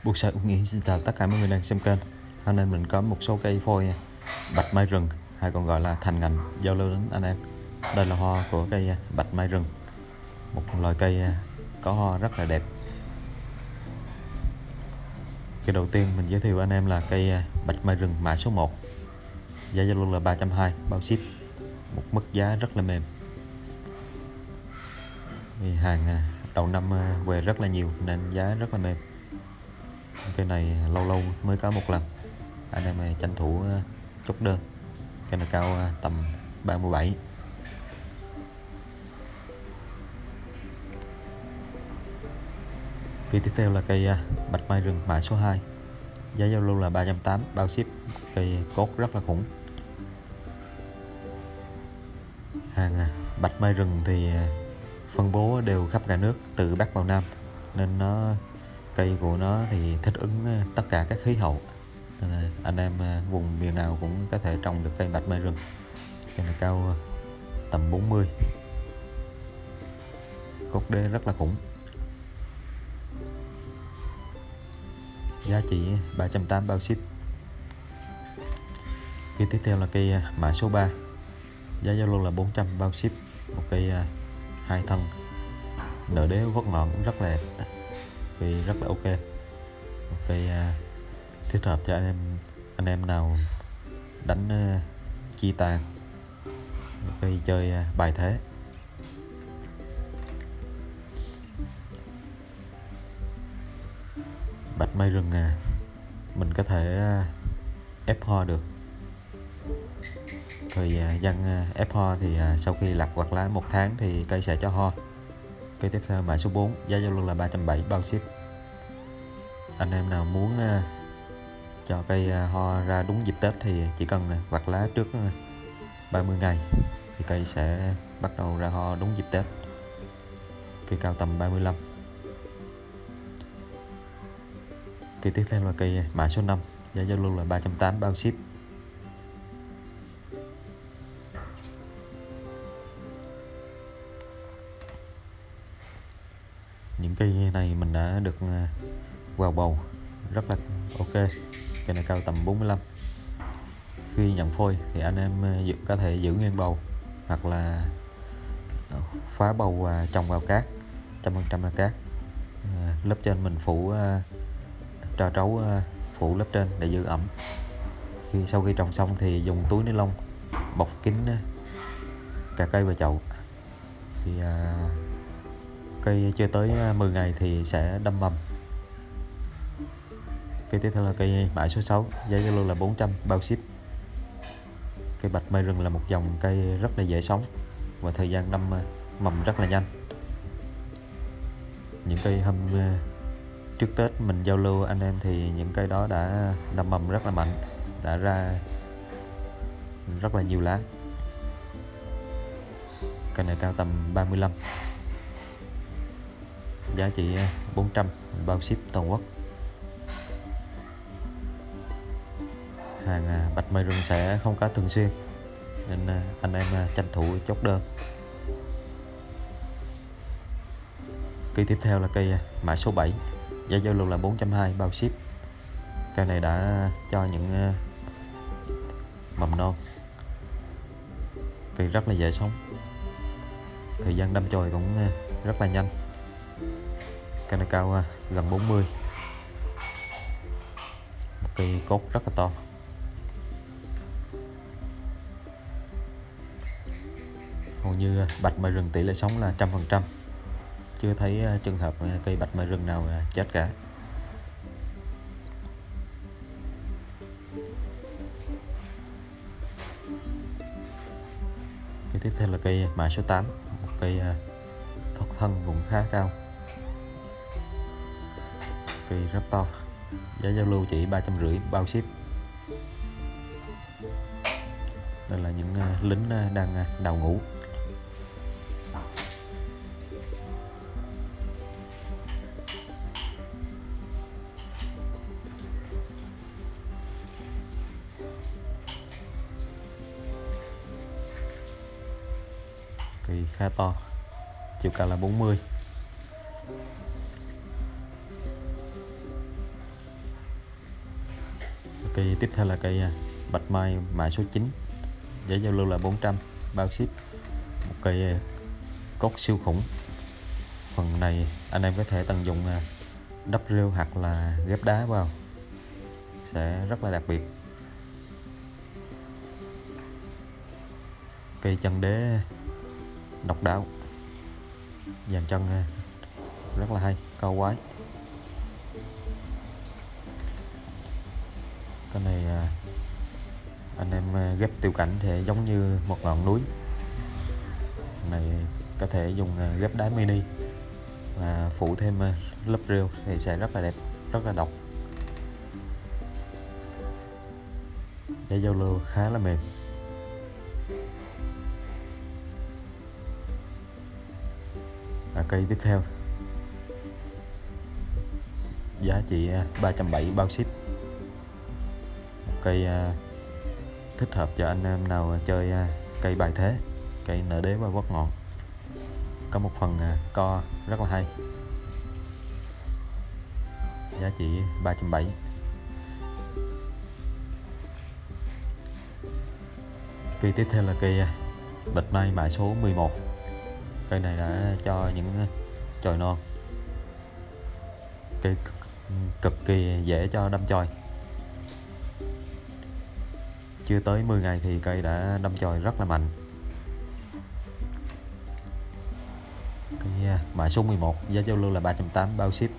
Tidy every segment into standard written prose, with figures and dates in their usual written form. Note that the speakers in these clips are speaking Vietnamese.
Buổi sáng nghĩ xin chào tất cả mọi người đang xem kênh. Hôm nay mình có một số cây phôi bạch mai rừng hay còn gọi là thành ngành giao lưu đến anh em. Đây là hoa của cây bạch mai rừng, một loài cây có hoa rất là đẹp. Cây đầu tiên mình giới thiệu anh em là cây bạch mai rừng mã số 1. Giá giao lưu là 320 bao ship, một mức giá rất là mềm. Vì hàng đầu năm về rất là nhiều nên giá rất là mềm. Cây này lâu lâu mới có một lần, anh em tranh thủ chốt đơn. Cây này cao tầm 37. Cây tiếp theo là cây bạch mai rừng mã số 2. Giá giao lưu là 380 bao ship. Cây cốt rất là khủng. Hàng bạch mai rừng thì phân bố đều khắp cả nước từ Bắc vào Nam, nên cây của nó thì thích ứng tất cả các khí hậu. Anh em vùng miền nào cũng có thể trồng được cây bạch mai rừng. Cây này cao tầm 40, cốt đê rất là khủng. Giá trị 380 bao ship. Cây tiếp theo là cây mã số 3. Giá giao lưu là 400 bao ship. Một cây hai thân, nở đế gót ngọn cũng rất là đẹp. Cây rất là ok. Một cây thích hợp cho anh em nào đánh chi tàn, cây chơi bài thế. Bạch mai rừng mình có thể ép hoa được. Thời gian ép hoa thì sau khi lặt quạt lá 1 tháng thì cây sẽ cho hoa. Cây tiếp theo mã số 4, giá giao lưu là 370 bao ship. Anh em nào muốn cho cây hoa ra đúng dịp Tết thì chỉ cần quạt lá trước 30 ngày thì cây sẽ bắt đầu ra hoa đúng dịp Tết. Cây cao tầm 35. Cây tiếp theo là cây mã số 5, giá giao lưu là 380 bao ship. Những cây này mình đã được vào bầu rất là ok. Cây này cao tầm 45. Khi nhận phôi thì anh em có thể giữ nguyên bầu hoặc là phá bầu và trồng vào cát, 100% là cát. Lớp trên mình phủ tro trấu, phủ lớp trên để giữ ẩm. Sau khi trồng xong thì dùng túi ni lông bọc kín cả cây và chậu. Thì cây chưa tới 10 ngày thì sẽ đâm mầm. Cây tiếp theo là cây mã số 6, giá giao lưu là 400 bao ship. Cây bạch mai rừng là một dòng cây rất là dễ sống và thời gian đâm mầm rất là nhanh. Những cây hôm trước Tết mình giao lưu anh em thì những cây đó đã đâm mầm rất là mạnh, đã ra rất là nhiều lá. Cây này cao tầm 35. Giá trị 400 bao ship toàn quốc. Hàng bạch mai rừng sẽ không có thường xuyên nên anh em tranh thủ chốt đơn. Cây tiếp theo là cây mã số 7, giá giao lưu là 420 bao ship. Cây này đã cho những mầm non. Cây rất là dễ sống, thời gian đâm chồi cũng rất là nhanh. Cây này cao gần 40. Một cây cốt rất là to. Hầu như bạch mai rừng tỷ lệ sống là 100%. Chưa thấy trường hợp cây bạch mai rừng nào chết cả. Cây tiếp theo là cây mã số 8, một cây thoát thân cũng khá cao. Cây rất to. Giá giao lưu chỉ 350 bao ship. Đây là những lính đang đào ngũ. Cây khá to, chiều cao là 40. Cây tiếp theo là cây bạch mai mã số 9, giá giao lưu là 400 bao ship. Một cây cốt siêu khủng. Phần này anh em có thể tận dụng đắp rêu hoặc là ghép đá vào, sẽ rất là đặc biệt. Cây chân đế độc đáo, dàn chân rất là hay, cao quái. Cái này anh em ghép tiểu cảnh thì giống như một ngọn núi. Này có thể dùng ghép đá mini và phủ thêm lớp rêu thì sẽ rất là đẹp, rất là độc. Cái giao lưu khá là mềm. Cây tiếp theo giá trị 370 bao ship. Một cây thích hợp cho anh em nào chơi cây bài thế, cây nở đế và quất ngọn. Có một phần co rất là hay, giá trị 370. Cây tiếp theo là cây bạch mai mã số 11. Cây này đã cho những chồi non. Cây cực kỳ dễ cho đâm chồi. Chưa tới 10 ngày thì cây đã đâm chồi rất là mạnh. Cây mã số 11, giá giao lưu là 380 bao ship.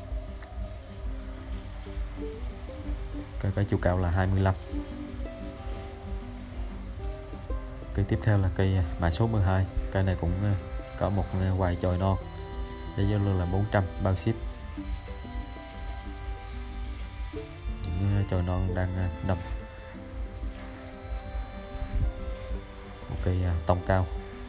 Cây có chiều cao là 25. Cây tiếp theo là cây mã số 12. Cây này cũng có một vài chồi non, giá giao lưu là 400 bao ship. Những chồi non đang đâm. Một cây tông cao.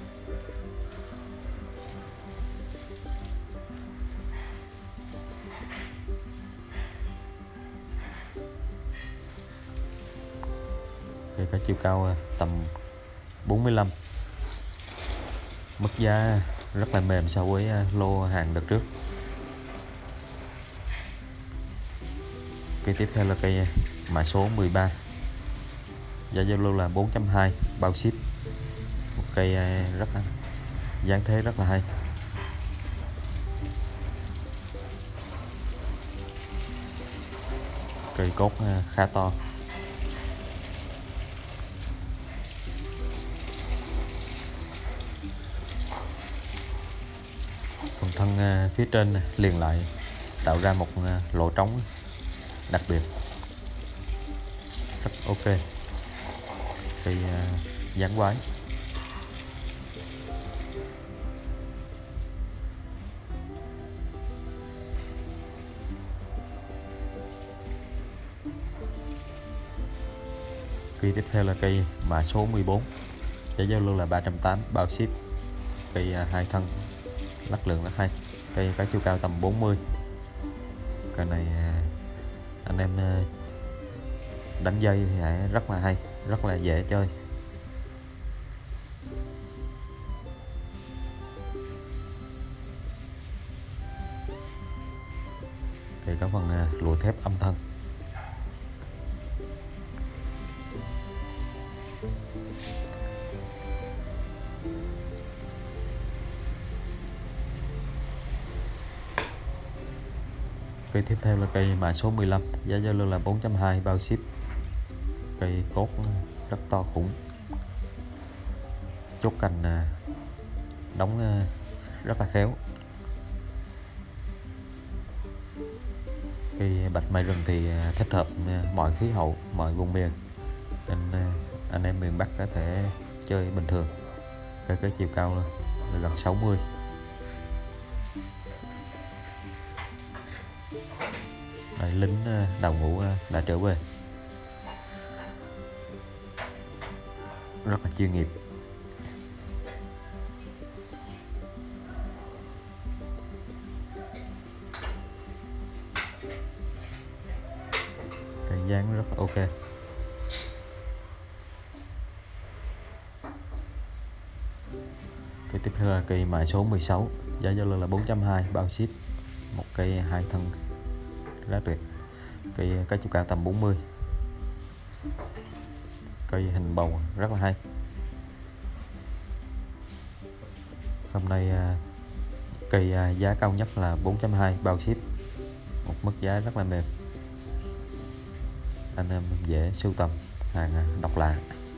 Cây có chiều cao tầm 45. Mức giá rất là mềm so với lô hàng đợt trước. Cây tiếp theo là cây mã số 13, giá giao lưu là 420 bao ship. Một cây rất là dáng thế rất là hay. Cây cốt khá to. Phần thân phía trên liền lại tạo ra một lỗ trống đặc biệt, rất ok. Cây dáng quái. Cây tiếp theo là cây mã số 14, giá giao lưu là 380 bao ship. Cây hai thân lắc lượng rất hay. Cây có chiều cao tầm 40. Cây này anh em đánh dây thì rất là hay, rất là dễ chơi. Cây có phần lụa thép âm thân. Cây tiếp theo là cây mã số 15, giá giao lưu là 420 bao ship. Cây cốt rất to khủng. Chốt cành đóng rất là khéo. Cây bạch mai rừng thì thích hợp mọi khí hậu, mọi vùng miền, nên anh em miền Bắc có thể chơi bình thường. Cây có chiều cao là gần 60. Đây, lính đào ngũ đã trở về, rất là chuyên nghiệp. Cây dáng rất là ok. Cây tiếp theo là cây mã số 16, giá giao lưu là 420 bao ship. Một cây hai thân rất tuyệt. Cây có chiều cao tầm 40. cây hình bầu rất là hay. Hôm nay cây giá cao nhất là 4.2 bao ship, một mức giá rất là mềm, anh em dễ sưu tầm hàng độc lạ.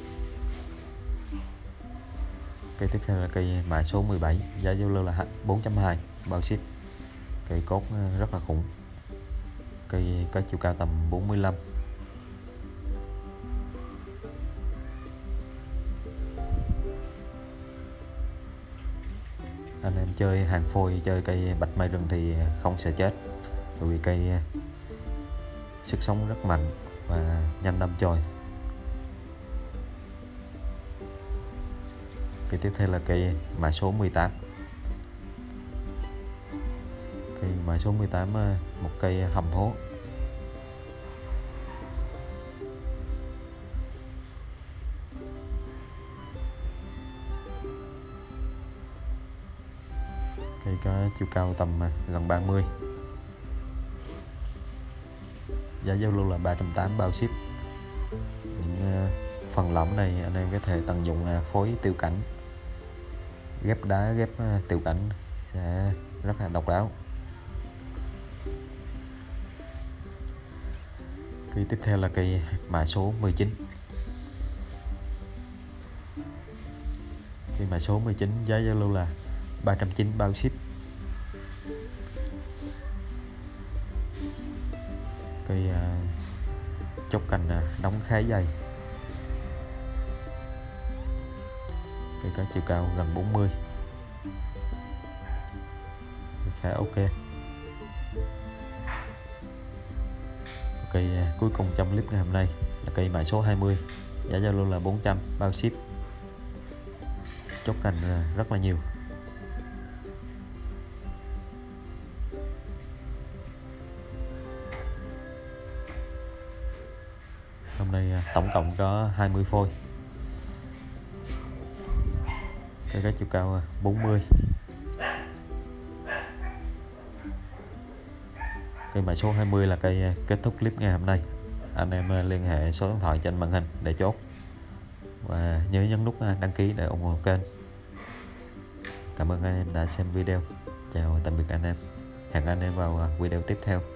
Cây tiếp theo là cây mã số 17, giá giao lưu là 4.2 bao ship. Cây cốt rất là khủng, cây có chiều cao tầm 45. Anh em chơi hàng phôi, chơi cây bạch mai rừng thì không sợ chết, bởi vì cây sức sống rất mạnh và nhanh đâm chồi. Cây tiếp theo là cây mã số 18. Cây mã số 18 một cây hầm hố. Cây có chiều cao tầm gần 30. Giá giao lưu là 380 bao ship. Những phần lõm này anh em có thể tận dụng phối tiêu cảnh, ghép đá, ghép tiêu cảnh sẽ rất là độc đáo. Cây tiếp theo là cây mã số 19. Cây mã số 19 giá giao lưu là 390 bao ship. Cây chốt cành đóng khá dày, cây có chiều cao gần 40, khá ok. Cây cuối cùng trong clip ngày hôm nay là cây mã số 20, giá giao lưu là 400 bao ship. Chốt cành rất là nhiều. Hôm nay tổng cộng có 20 phôi. Cây có chiều cao 40. Cây mã số 20 là cây kết thúc clip ngày hôm nay. Anh em liên hệ số điện thoại trên màn hình để chốt, và nhớ nhấn nút đăng ký để ủng hộ kênh. Cảm ơn anh em đã xem video. Chào tạm biệt anh em. Hẹn anh em vào video tiếp theo.